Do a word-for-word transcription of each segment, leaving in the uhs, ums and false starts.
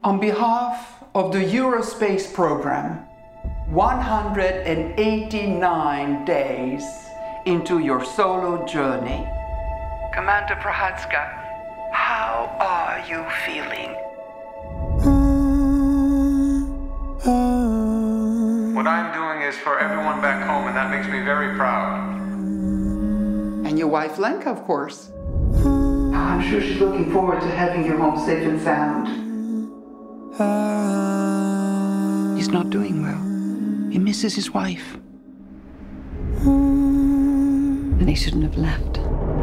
On behalf of the Eurospace program, one hundred eighty-nine days into your solo journey. Commander Prohatska, how are you feeling? What I'm doing is for everyone back home, and that makes me very proud. And your wife Lenka, of course. I'm sure she's looking forward to having you home safe and sound. He's not doing well. He misses his wife. And he shouldn't have left.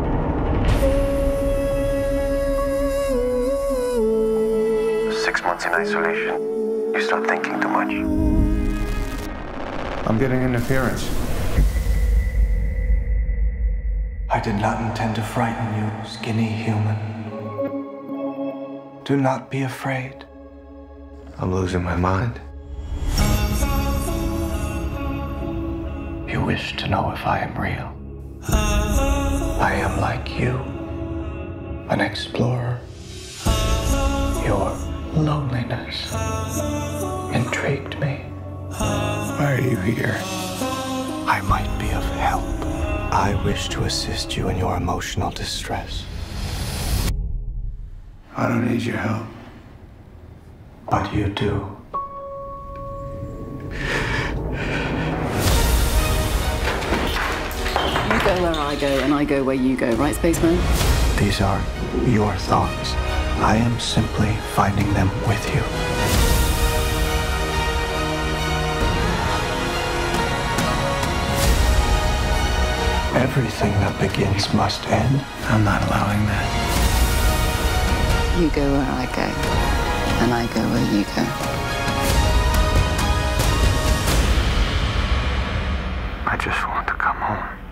Six months in isolation. You start thinking too much. I'm getting interference. I did not intend to frighten you, skinny human. Do not be afraid. I'm losing my mind. You wish to know if I am real. I am like you, an explorer. Your loneliness intrigued me. Why are you here? I might be of help. I wish to assist you in your emotional distress. I don't need your help. But you do. You go where I go, and I go where you go, right, Spaceman? These are your thoughts. I am simply finding them with you. Everything that begins must end. I'm not allowing that. You go where I go, and I go where you go. I just want to come home.